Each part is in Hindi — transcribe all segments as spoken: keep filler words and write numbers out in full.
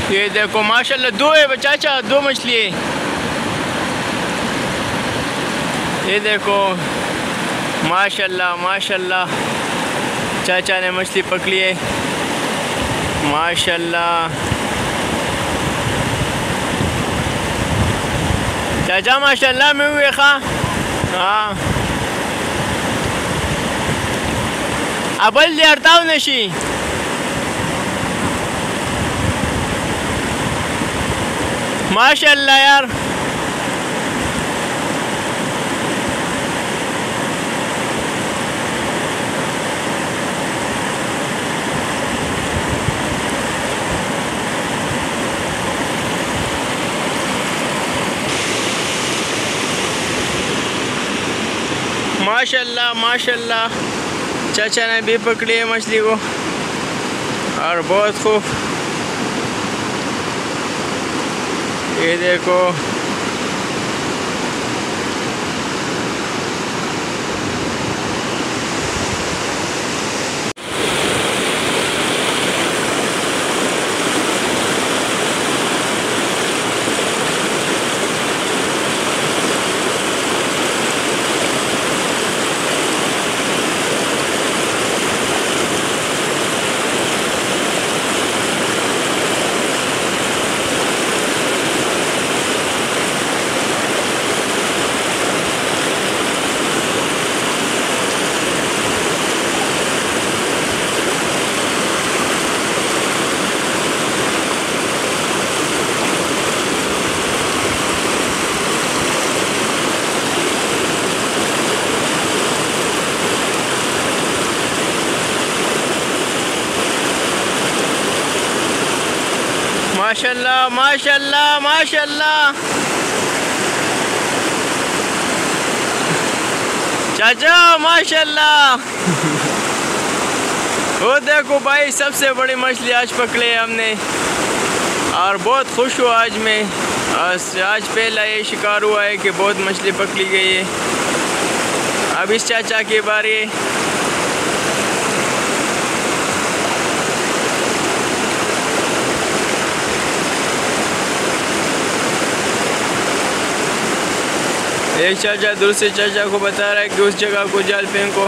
ये देखो माशाल्लाह दो है चाचा, दो मछली है। ये देखो माशाल्लाह माशाल्लाह चाचा ने मछली पकड़ी है माशाल्लाह। चाचा माशाल्लाह में हुए खा। हाँ अबल दे हड़ताव नशी। माशाल्लाह यार माशाल्लाह माशाल्लाह चाचा ने भी पकड़ी है मछली को और बहुत खूब। ये देखो माशाल्लाह माशाल्लाह माशाल्लाह चाचा माशाल्लाह। वो देखो भाई सबसे बड़ी मछली आज पकड़े हमने और बहुत खुश हुआ आज मैं। आज आज पहला ये शिकार हुआ है कि बहुत मछली पकड़ी गई है। अब इस चाचा की बारी है। एक चाचा दूसरे चाचा को बता रहा है कि उस जगह को जाल फेंको।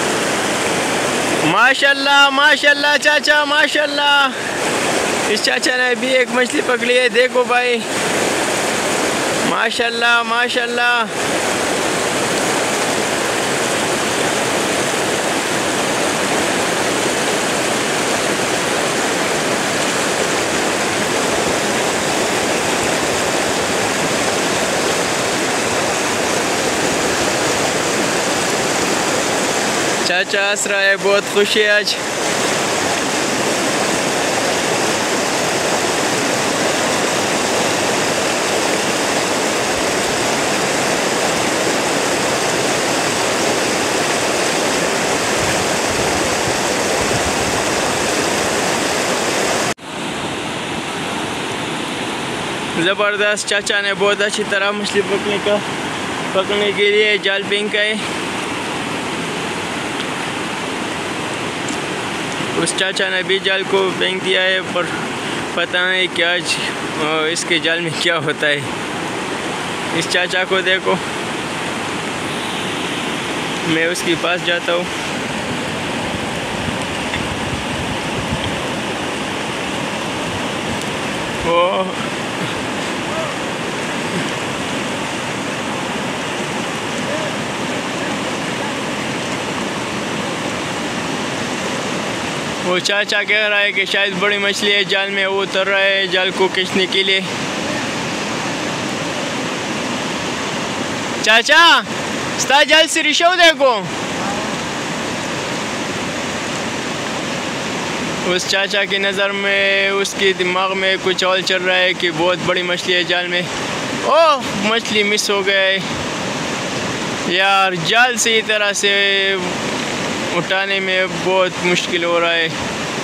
माशाल्लाह माशाल्लाह चाचा माशाल्लाह। इस चाचा ने भी एक मछली पकड़ी है देखो भाई माशाल्लाह माशाल्लाह। चाचा हंस रहा है, बहुत खुश है आज। ज़बरदस्त चाचा ने बहुत अच्छी तरह मछली पकड़ने का पकड़ने के लिए जाल फेंका है। उस चाचा ने भी जाल को फेंक दिया है पर पता नहीं क्या इसके जाल में क्या होता है। इस चाचा को देखो, मैं उसके पास जाता हूँ। वो वो चाचा कह रहा है कि शायद बड़ी मछली है जाल में, वो उतर रहा है जाल को खींचने के लिए। चाचा स्ता जाल से रिशो देखो। उस चाचा की नज़र में, उसके दिमाग में कुछ और चल रहा है कि बहुत बड़ी मछली है जाल में। ओह मछली मिस हो गए यार, जाल से इस तरह से उठाने में बहुत मुश्किल हो रहा है।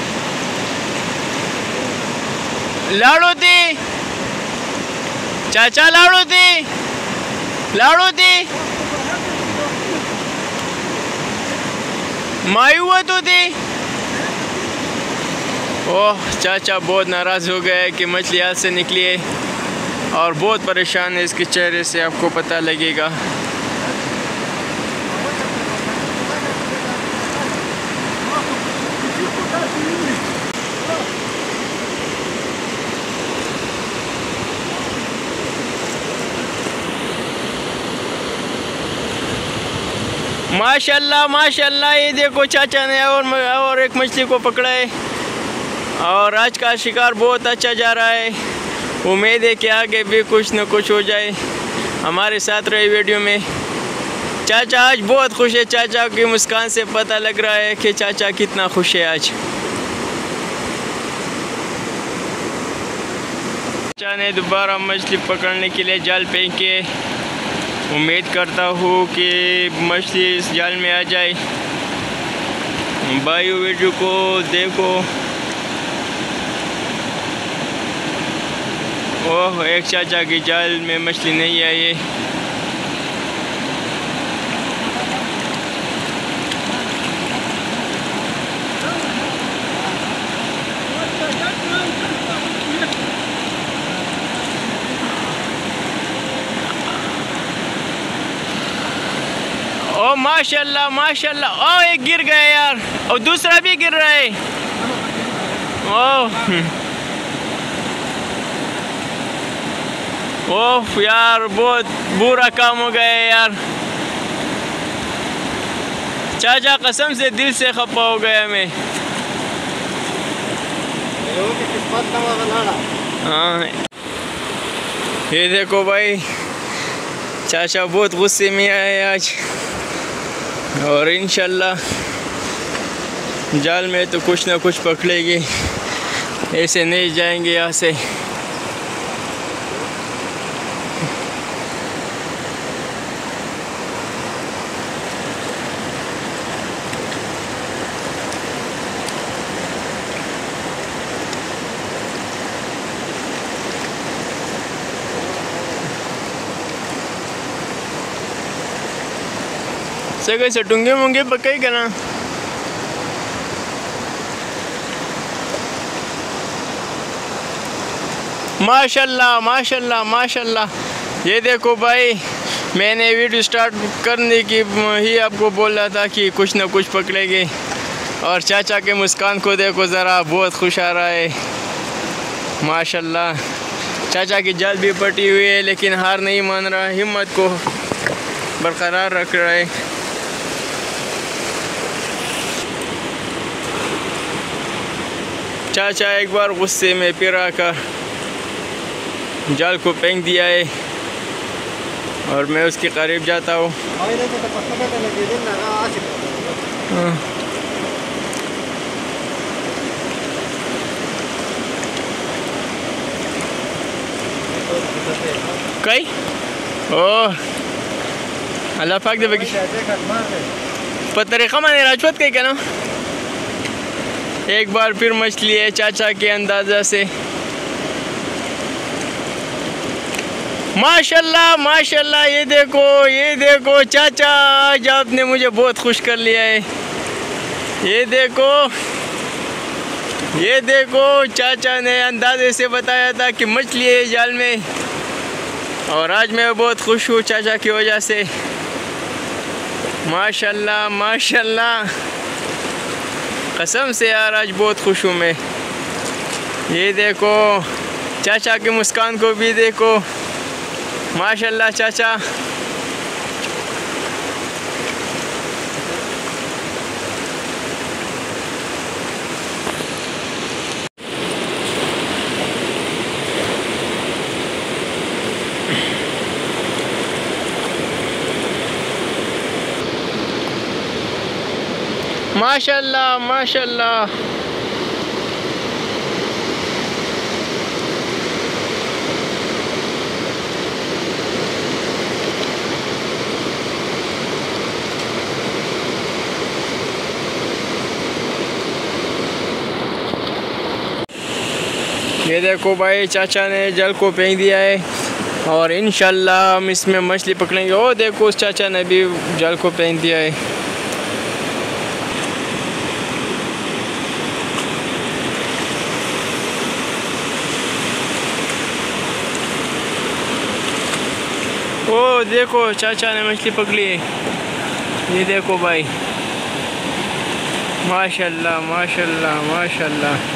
लाड़ो दी चाचा, लाड़ो दी लाड़ो दी मायू हुआ तो दी। ओह चाचा बहुत नाराज़ हो गया है कि मछली हाथ से निकली है और बहुत परेशान है, इसके चेहरे से आपको पता लगेगा। माशाल्लाह माशाल्लाह, ये देखो चाचा ने और और एक मछली को पकड़ा है और आज का शिकार बहुत अच्छा जा रहा है। उम्मीद है कि आगे भी कुछ न कुछ हो जाए। हमारे साथ रहे वीडियो में। चाचा आज बहुत खुश है, चाचा की मुस्कान से पता लग रहा है कि चाचा कितना खुश है आज। चाचा ने दोबारा मछली पकड़ने के लिए जाल फेंके। उम्मीद करता हूँ कि मछली इस जाल में आ जाए। भाई वीडियो को देखो। ओह एक चाचा की जाल में मछली नहीं आई है। ओ माशाल्लाह माशाल्लाह, ओ एक गिर गया यार और दूसरा भी गिर रहा है। ओह ओह यार बहुत बुरा काम हो गया यार। चाचा कसम से दिल से खपा हो गया मैं। हाँ ये देखो भाई, चाचा बहुत गुस्से में आए आज और इंशाल्लाह जाल में तो कुछ ना कुछ पकड़ेगी, ऐसे नहीं जाएंगे यहाँ से। सगे से टूंगे मूंगे पकाई करना। माशाल्लाह माशाल्लाह माशाल्लाह। ये देखो भाई, मैंने वीडियो स्टार्ट करने की ही आपको बोला था कि कुछ ना कुछ पकड़ेंगे और चाचा के मुस्कान को देखो ज़रा, बहुत खुश आ रहा है माशाल्लाह। चाचा की जाल भी पटी हुई है लेकिन हार नहीं मान रहा, हिम्मत को बरकरार रख रहा है। चाचा एक बार गुस्से में फिर आकर जाल को फेंक दिया है और मैं उसके करीब जाता हूँ। कई ओह अल्लाह पाक दे बगी पत्थर खमाने राजपत कई क्या ना। एक बार फिर मछली है चाचा के अंदाज़ा से। माशाल्लाह माशाल्लाह, ये देखो ये देखो चाचा, आज आपने मुझे बहुत खुश कर लिया है। ये देखो ये देखो चाचा ने अंदाजे से बताया था कि मछली है जाल में और आज मैं बहुत खुश हूँ चाचा की वजह से। माशाल्लाह माशाल्लाह, कसम से यार आज बहुत खुश हूँ मैं। ये देखो चाचा की मुस्कान को भी देखो, माशाल्लाह चाचा। माशाल्लाह माशाल्लाह। ये देखो भाई, चाचा ने जल को फेंक दिया है और इंशाल्लाह हम इसमें मछली पकड़ेंगे। ओ देखो उस चाचा ने भी जल को फेंक दिया है। देखो चाचा ने मछली पकड़ी है, ये देखो भाई, माशाल्लाह माशाल्लाह माशाल्लाह।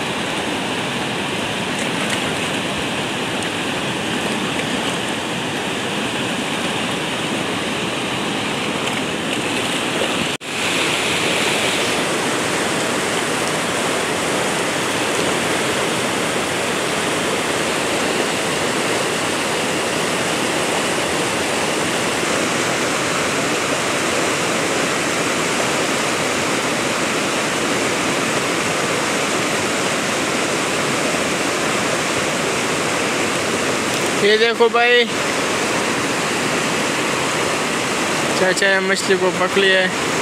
ये देखो भाई, चाचा ने मछली को पकड़ लिया है।